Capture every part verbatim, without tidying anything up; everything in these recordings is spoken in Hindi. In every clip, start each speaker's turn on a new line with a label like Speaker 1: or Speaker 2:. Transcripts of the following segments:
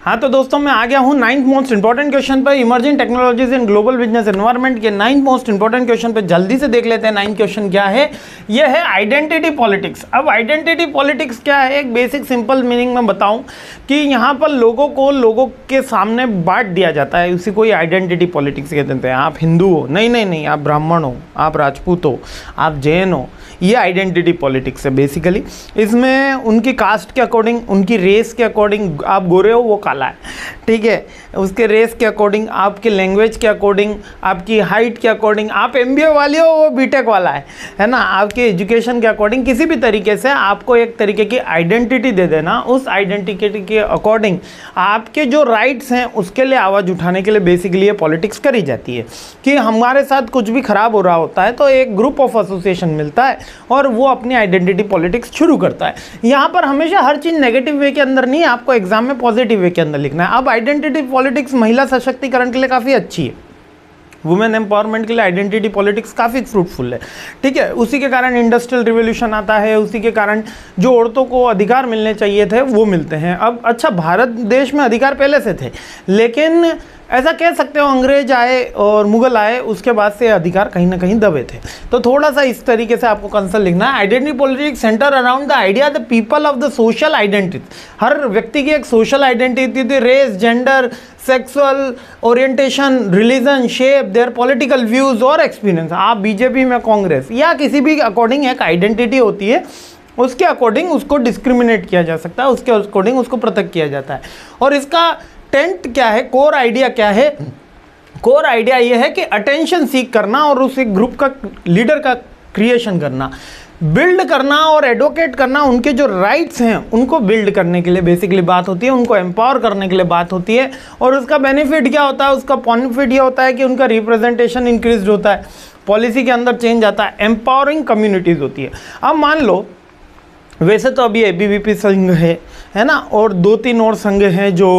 Speaker 1: हाँ तो दोस्तों मैं आ गया हूँ नाइन्थ मोस्ट इंपॉर्टेंट क्वेश्चन पर, emerging technologies in global business environment के नाइन्थ मोस्ट इंपॉर्टेंट क्वेश्चन पे जल्दी से देख लेते हैं। नाइन्थ क्वेश्चन क्या है? ये है आइडेंटिटी पॉलिटिक्स। अब आइडेंटिटी पॉलिटिक्स क्या है? एक बेसिक सिंपल मीनिंग में बताऊं कि यहाँ पर लोगों को लोगों के सामने बांट दिया जाता है, उसी को ही आइडेंटिटी पॉलिटिक्स कहते हैं। आप हिंदू हो, नहीं नहीं नहीं, आप ब्राह्मण हो, आप राजपूत हो, आप जैन हो, ये आइडेंटिटी पॉलिटिक्स है बेसिकली। इसमें उनकी कास्ट के अकॉर्डिंग, उनकी रेस के अकॉर्डिंग, आप गोरे हो वो काला है, ठीक है, उसके रेस के अकॉर्डिंग, आपके लैंग्वेज के अकॉर्डिंग, आपकी हाइट के अकॉर्डिंग, आप एमबीए वाले हो वो बीटेक वाला है है ना, आपके एजुकेशन के अकॉर्डिंग किसी भी तरीके से आपको एक तरीके की आइडेंटिटी दे देना। उस आइडेंटिटी के अकॉर्डिंग आपके जो राइट्स हैं उसके लिए आवाज़ उठाने के लिए बेसिकली ये पॉलिटिक्स करी जाती है कि हमारे साथ कुछ भी खराब हो रहा होता है तो एक ग्रुप ऑफ एसोसिएशन मिलता है और वो अपनी आइडेंटिटी पॉलिटिक्स शुरू करता है। यहाँ पर हमेशा हर चीज़ नेगेटिव वे के अंदर नहीं, आपको एग्जाम में पॉजिटिव वे के अंदर लिखना है। अब आइडेंटिटी पॉलिटिक्स महिला सशक्तिकरण के लिए काफ़ी अच्छी है, वुमेन एम्पावरमेंट के लिए आइडेंटिटी पॉलिटिक्स काफ़ी फ्रूटफुल है, ठीक है। उसी के कारण इंडस्ट्रियल रिवोल्यूशन आता है, उसी के कारण जो औरतों को अधिकार मिलने चाहिए थे वो मिलते हैं। अब अच्छा, भारत देश में अधिकार पहले से थे, लेकिन ऐसा कह सकते हो अंग्रेज आए और मुगल आए, उसके बाद से अधिकार कहीं ना कहीं दबे थे। तो थोड़ा सा इस तरीके से आपको कंसर्न लिखना है। Identity politics centre around the idea the people of the social identity. हर व्यक्ति की एक सोशल आइडेंटिटी थी, race, gender, sexual orientation, religion, shape, their political views और एक्सपीरियंस। आप बीजेपी में, कांग्रेस या किसी भी अकॉर्डिंग एक आइडेंटिटी होती है, उसके अकॉर्डिंग उसको डिस्क्रिमिनेट किया जा सकता है, उसके अकॉर्डिंग उसको पृथक किया जाता है। और इसका टेंट क्या है, कोर आइडिया क्या है? कोर आइडिया ये है कि अटेंशन सीख करना और उस एक ग्रुप का लीडर का क्रिएशन करना, बिल्ड करना और एडवोकेट करना, उनके जो राइट्स हैं उनको बिल्ड करने के लिए बेसिकली बात होती है, उनको एम्पावर करने के लिए बात होती है। और उसका बेनिफिट क्या होता है? उसका बेनिफिट ये होता है कि उनका रिप्रेजेंटेशन इंक्रीज होता है, पॉलिसी के अंदर चेंज आता है, एम्पावरिंग कम्युनिटीज़ होती है। अब मान लो वैसे तो अभी एबीवीपी संघ है है ना, और दो तीन और संघ हैं जो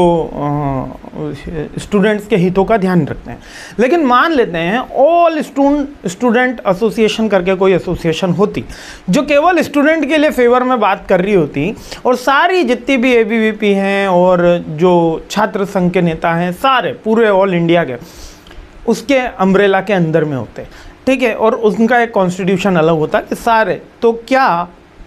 Speaker 1: स्टूडेंट्स के हितों का ध्यान रखते हैं, लेकिन मान लेते हैं ऑल स्टूडेंट स्टूडेंट एसोसिएशन करके कोई एसोसिएशन होती जो केवल स्टूडेंट के लिए फेवर में बात कर रही होती, और सारी जितनी भी एबीवीपी हैं और जो छात्र संघ के नेता हैं सारे पूरे ऑल इंडिया के उसके अम्ब्रेला के अंदर में होते, ठीक है, और उनका एक कॉन्स्टिट्यूशन अलग होता है कि सारे। तो क्या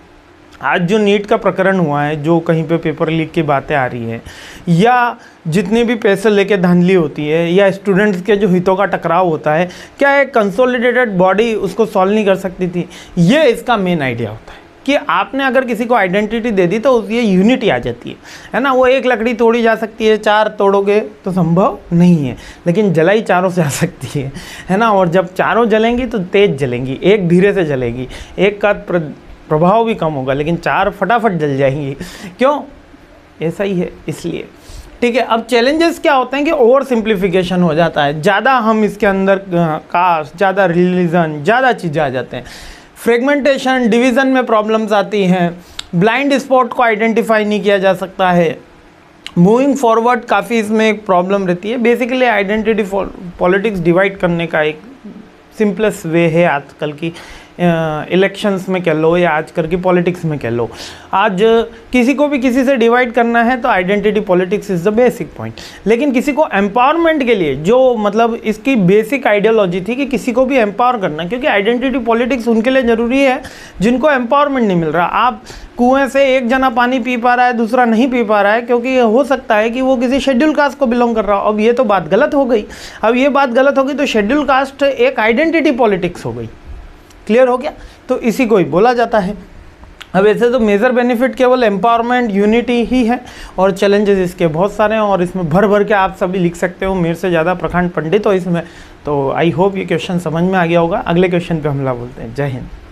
Speaker 1: आज जो नीट का प्रकरण हुआ है, जो कहीं पे पेपर लीक की बातें आ रही है, या जितने भी पैसे लेके धांधली होती है, या स्टूडेंट्स के जो हितों का टकराव होता है, क्या एक कंसोलिडेटेड बॉडी उसको सॉल्व नहीं कर सकती थी? ये इसका मेन आइडिया होता है कि आपने अगर किसी को आइडेंटिटी दे दी तो ये यूनिटी आ जाती है है ना। वो एक लकड़ी तोड़ी जा सकती है, चार तोड़ोगे तो संभव नहीं है, लेकिन जलाई चारों से आ सकती है है ना। और जब चारों जलेंगी तो तेज जलेंगी, एक धीरे से जलेगी, एक का प्रभाव भी कम होगा, लेकिन चार फटाफट जल जाएंगी। क्यों? ऐसा ही है, इसलिए, ठीक है। अब चैलेंजेस क्या होते हैं कि ओवर सिंप्लीफिकेशन हो जाता है, ज़्यादा हम इसके अंदर कास्ट, ज़्यादा रिलीजन, ज़्यादा चीज़ें आ जाते हैं, फ्रेगमेंटेशन, डिवीज़न में प्रॉब्लम्स आती हैं, ब्लाइंड स्पॉट को आइडेंटिफाई नहीं किया जा सकता है, मूविंग फॉरवर्ड काफ़ी इसमें एक प्रॉब्लम रहती है। बेसिकली आइडेंटिटी पॉलिटिक्स डिवाइड करने का एक सिंपलेस्ट वे है आजकल की इलेक्शंस में कह लो, या आजकल की पॉलिटिक्स में कह लो। आज किसी को भी किसी से डिवाइड करना है तो identity politics is the basic point. लेकिन किसी को एम्पावरमेंट के लिए जो मतलब इसकी बेसिक आइडियोलॉजी थी कि किसी को भी एम्पावर करना, क्योंकि आइडेंटिटी पॉलिटिक्स उनके लिए ज़रूरी है जिनको एम्पावरमेंट नहीं मिल रहा। आप कुएं से एक जना पानी पी पा रहा है, दूसरा नहीं पी पा रहा है, क्योंकि हो सकता है कि वो किसी शेड्यूल कास्ट को बिलोंग कर रहा हो। अब ये तो बात गलत हो गई। अब ये बात गलत हो गई तो शेड्यूल कास्ट एक आइडेंटिटी पॉलिटिक्स हो गई। क्लियर हो गया? तो इसी को ही बोला जाता है। अब ऐसे तो मेजर बेनिफिट केवल एम्पावरमेंट, यूनिटी ही है, और चैलेंजेस इसके बहुत सारे हैं, और इसमें भर भर के आप सभी लिख सकते हो, मेरे से ज़्यादा प्रखंड पंडित हो इसमें। तो आई होप ये क्वेश्चन समझ में आ गया होगा। अगले क्वेश्चन पे हमला बोलते हैं। जय हिंद।